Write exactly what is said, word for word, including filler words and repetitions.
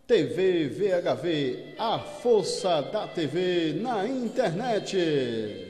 T V V H V, a força da T V na internet.